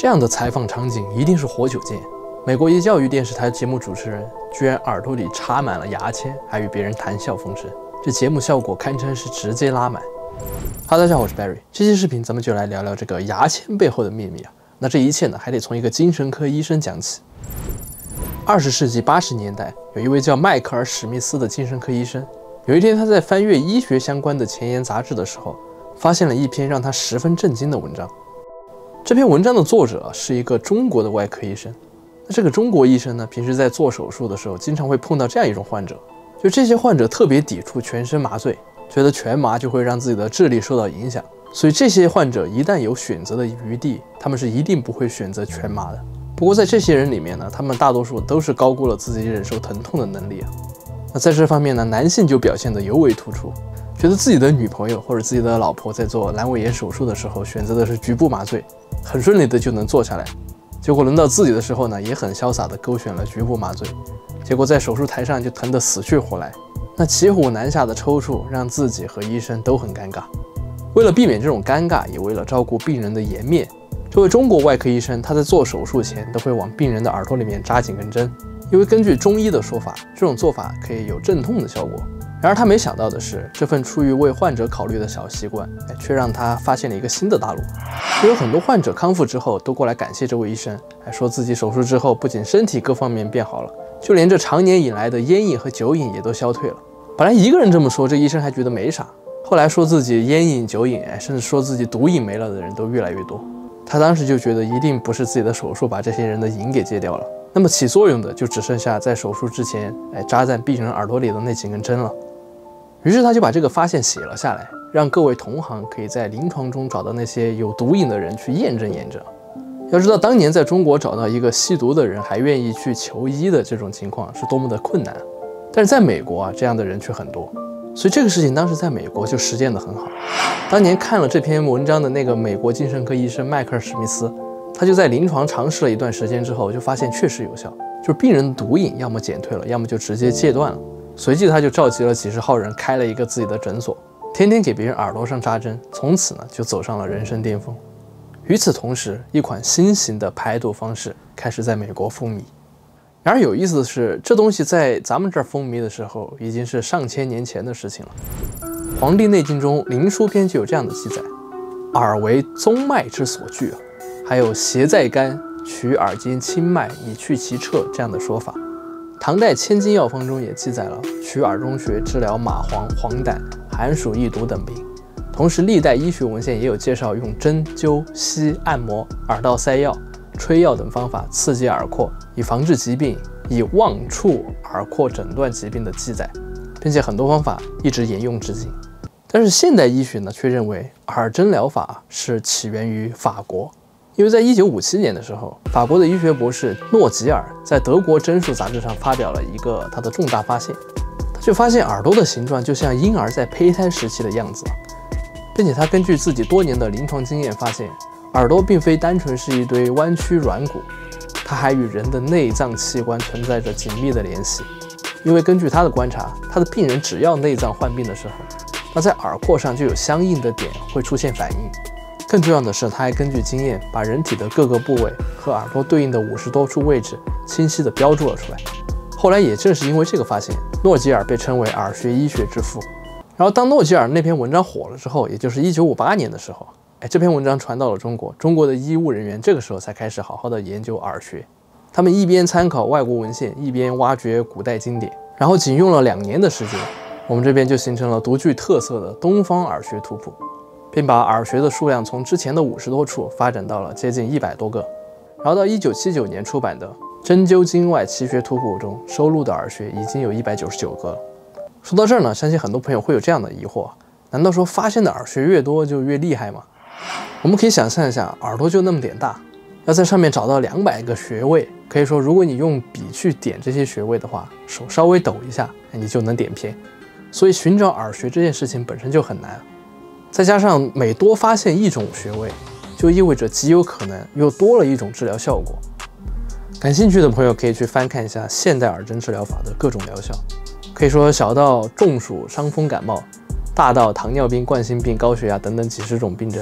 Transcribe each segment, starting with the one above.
这样的采访场景一定是活久见。美国一教育电视台节目主持人居然耳朵里插满了牙签，还与别人谈笑风生，这节目效果堪称是直接拉满。哈喽，大家好，我是 Barry。这期视频咱们就来聊聊这个牙签背后的秘密啊。那这一切呢，还得从一个精神科医生讲起。20世纪80年代，有一位叫迈克尔·史密斯的精神科医生。有一天，他在翻阅医学相关的前沿杂志的时候，发现了一篇让他十分震惊的文章。这篇文章的作者是一个中国的外科医生。那这个中国医生呢，平时在做手术的时候，经常会碰到这样一种患者，就这些患者特别抵触全身麻醉，觉得全麻就会让自己的智力受到影响，所以这些患者一旦有选择的余地，他们是一定不会选择全麻的。不过在这些人里面呢，他们大多数都是高估了自己忍受疼痛的能力啊。那在这方面呢，男性就表现得尤为突出，觉得自己的女朋友或者自己的老婆在做阑尾炎手术的时候，选择的是局部麻醉，很顺利的就能做下来。结果轮到自己的时候呢，也很潇洒的勾选了局部麻醉，结果在手术台上就疼得死去活来。那骑虎难下的抽搐让自己和医生都很尴尬。为了避免这种尴尬，也为了照顾病人的颜面，这位中国外科医生他在做手术前都会往病人的耳朵里面扎几根针，因为根据中医的说法，这种做法可以有镇痛的效果。然而他没想到的是，这份出于为患者考虑的小习惯，却让他发现了一个新的大陆。有很多患者康复之后都过来感谢这位医生，还说自己手术之后不仅身体各方面变好了，就连这常年以来的烟瘾和酒瘾也都消退了。本来一个人这么说，这医生还觉得没啥，后来说自己烟瘾、酒瘾，甚至说自己毒瘾没了的人都越来越多。他当时就觉得一定不是自己的手术把这些人的瘾给戒掉了，那么起作用的就只剩下在手术之前扎在病人耳朵里的那几根针了。于是他就把这个发现写了下来，让各位同行可以在临床中找到那些有毒瘾的人去验证验证。要知道当年在中国找到一个吸毒的人还愿意去求医的这种情况是多么的困难，但是在美国这样的人却很多，所以这个事情当时在美国就实践得很好。当年看了这篇文章的那个美国精神科医生迈克尔·史密斯，他就在临床尝试了一段时间之后，就发现确实有效，就是病人的毒瘾要么减退了，要么就直接戒断了。随即他就召集了几十号人，开了一个自己的诊所，天天给别人耳朵上扎针，从此呢就走上了人生巅峰。与此同时，一款新型的排毒方式开始在美国风靡。然而有意思的是，这东西在咱们这儿风靡的时候，已经是上千年前的事情了。《黄帝内经》中《灵枢篇》就有这样的记载：耳为宗脉之所据啊，还有邪在肝，取耳间清脉以去其彻这样的说法。唐代《千金药方》中也记载了取耳中穴治疗麻黄、黄疸、寒暑易毒等病。同时历代医学文献也有介绍用针灸、吸、按摩、耳道塞药、吹药等方法刺激耳廓，以防治疾病，以望触耳廓诊断疾病的记载，并且很多方法一直沿用至今。但是现代医学呢，却认为耳针疗法是起源于法国。因为在1957年的时候，法国的医学博士诺吉尔在德国针术杂志上发表了一个他的重大发现，他就发现耳朵的形状就像婴儿在胚胎时期的样子，并且他根据自己多年的临床经验发现，耳朵并非单纯是一堆弯曲软骨，它还与人的内脏器官存在着紧密的联系。因为根据他的观察，他的病人只要内脏患病的时候，那在耳廓上就有相应的点会出现反应。更重要的是，他还根据经验把人体的各个部位和耳朵对应的50多处位置清晰地标注了出来。后来也正是因为这个发现，诺吉尔被称为耳学医学之父。然后当诺吉尔那篇文章火了之后，也就是1958年的时候，这篇文章传到了中国，中国的医务人员这个时候才开始好好的研究耳学。他们一边参考外国文献，一边挖掘古代经典，然后仅用了2年的时间，我们这边就形成了独具特色的东方耳学图谱，并把耳穴的数量从之前的50多处发展到了接近100多个。然后到1979年出版的《针灸经外奇学图谱》中收录的耳穴已经有199个了。说到这儿呢，相信很多朋友会有这样的疑惑：难道说发现的耳穴越多就越厉害吗？我们可以想象一下，耳朵就那么点大，要在上面找到200个穴位，可以说如果你用笔去点这些穴位的话，手稍微抖一下，你就能点偏。所以寻找耳穴这件事情本身就很难。再加上每多发现一种穴位，就意味着极有可能又多了一种治疗效果。感兴趣的朋友可以去翻看一下现代耳针治疗法的各种疗效，可以说小到中暑、伤风感冒，大到糖尿病、冠心病、高血压等等几十种病症，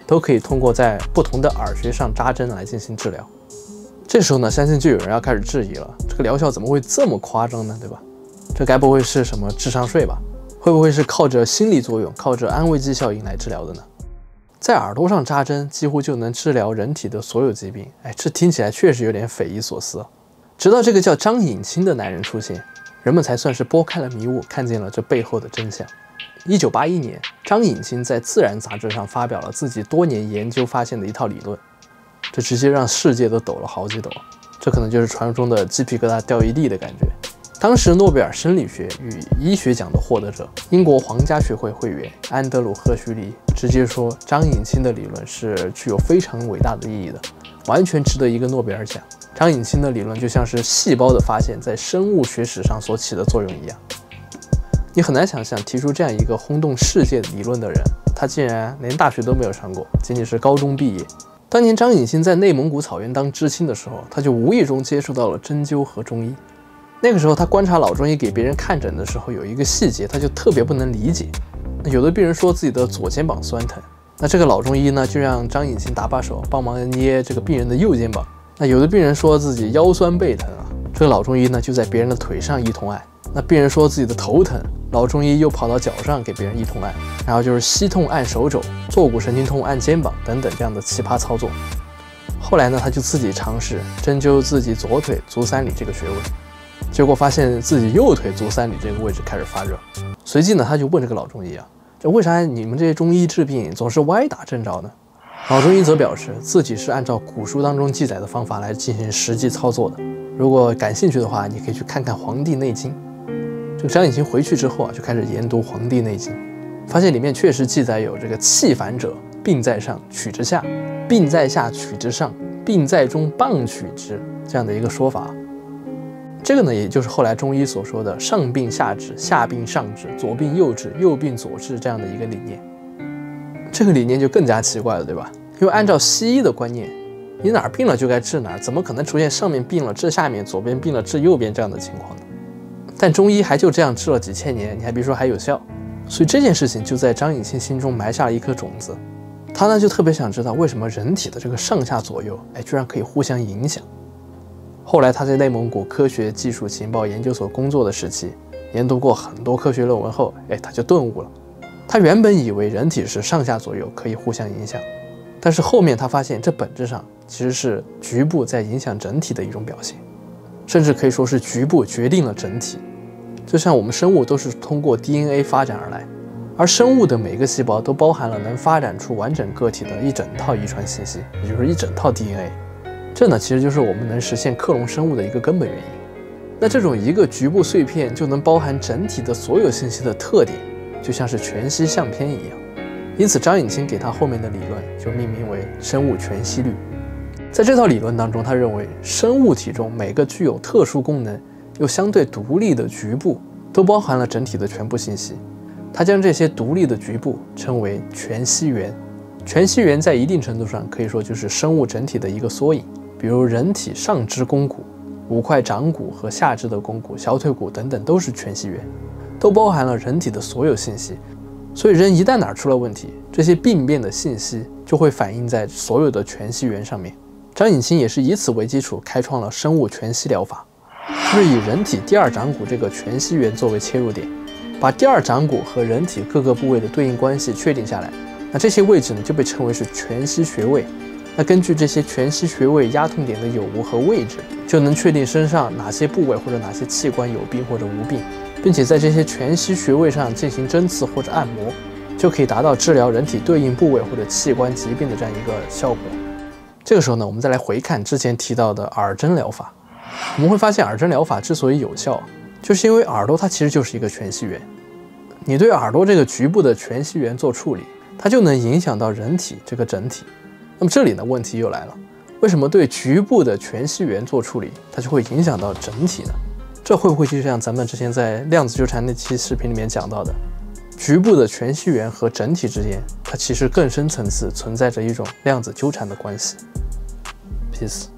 都可以通过在不同的耳穴上扎针来进行治疗。这时候呢，相信就有人要开始质疑了，这个疗效怎么会这么夸张呢？对吧？这该不会是什么智商税吧？会不会是靠着心理作用，靠着安慰剂效应来治疗的呢？在耳朵上扎针几乎就能治疗人体的所有疾病，这听起来确实有点匪夷所思。直到这个叫张颖清的男人出现，人们才算是拨开了迷雾，看见了这背后的真相。1981年，张颖清在《自然》杂志上发表了自己多年研究发现的一套理论，这直接让世界都抖了好几抖。这可能就是传说中的鸡皮疙瘩掉一地的感觉。当时诺贝尔生理学与医学奖的获得者、英国皇家学会会员安德鲁·赫胥黎直接说，张颖清的理论是具有非常伟大的意义的，完全值得一个诺贝尔奖。张颖清的理论就像是细胞的发现在生物学史上所起的作用一样。你很难想象，提出这样一个轰动世界理论的人，他竟然连大学都没有上过，仅仅是高中毕业。当年张颖清在内蒙古草原当知青的时候，他就无意中接触到了针灸和中医。那个时候他观察老中医给别人看诊的时候，有一个细节他就特别不能理解。有的病人说自己的左肩膀酸疼，那这个老中医呢就让张颖清搭把手帮忙捏这个病人的右肩膀。那有的病人说自己腰酸背疼啊，这个老中医呢就在别人的腿上一通按。那病人说自己的头疼，老中医又跑到脚上给别人一通按。然后就是膝痛按手肘，坐骨神经痛按肩膀等等这样的奇葩操作。后来呢，他就自己尝试针灸自己左腿足三里这个穴位，结果发现自己右腿足三里这个位置开始发热。随即呢，他就问这个老中医啊，就为啥你们这些中医治病总是歪打正着呢？老中医则表示自己是按照古书当中记载的方法来进行实际操作的。如果感兴趣的话，你可以去看看《黄帝内经》。这个张颖清回去之后啊，就开始研读《黄帝内经》，发现里面确实记载有这个气烦者，病在上，取之下；病在下，取之上；病在中，棒取之，这样的一个说法。这个呢，也就是后来中医所说的上病下治，下病上治，左病右治，右病左治这样的一个理念。这个理念就更加奇怪了，对吧？因为按照西医的观念，你哪儿病了就该治哪儿，怎么可能出现上面病了治下面，左边病了治右边这样的情况呢？但中医还就这样治了几千年，你还别说还有效。所以这件事情就在张颖清心中埋下了一颗种子。他呢就特别想知道为什么人体的这个上下左右，居然可以互相影响。后来他在内蒙古科学技术情报研究所工作的时期，研读过很多科学论文后，他就顿悟了。他原本以为人体是上下左右可以互相影响，但是后面他发现这本质上其实是局部在影响整体的一种表现，甚至可以说是局部决定了整体。就像我们生物都是通过 DNA 发展而来，而生物的每个细胞都包含了能发展出完整个体的一整套遗传信息，也就是一整套 DNA。这呢，其实就是我们能实现克隆生物的一个根本原因。那这种一个局部碎片就能包含整体的所有信息的特点，就像是全息相片一样。因此，张颖清给他后面的理论就命名为生物全息律。在这套理论当中，他认为生物体中每个具有特殊功能又相对独立的局部，都包含了整体的全部信息。他将这些独立的局部称为全息元。全息元在一定程度上可以说就是生物整体的一个缩影。比如人体上肢肱骨、5块掌骨和下肢的肱骨、小腿骨等等都是全息元，都包含了人体的所有信息。所以人一旦哪儿出了问题，这些病变的信息就会反映在所有的全息元上面。张颖清也是以此为基础开创了生物全息疗法，就是以人体第二掌骨这个全息元作为切入点，把第二掌骨和人体各个部位的对应关系确定下来。那这些位置呢就被称为是全息穴位。那根据这些全息穴位压痛点的有无和位置，就能确定身上哪些部位或者哪些器官有病或者无病，并且在这些全息穴位上进行针刺或者按摩，就可以达到治疗人体对应部位或者器官疾病的这样一个效果。这个时候呢，我们再来回看之前提到的耳针疗法，我们会发现耳针疗法之所以有效，就是因为耳朵它其实就是一个全息元，你对耳朵这个局部的全息元做处理，它就能影响到人体这个整体。那么这里呢，问题又来了，为什么对局部的全息元做处理，它就会影响到整体呢？这会不会就像咱们之前在量子纠缠那期视频里面讲到的，局部的全息元和整体之间，它其实更深层次存在着一种量子纠缠的关系。Peace。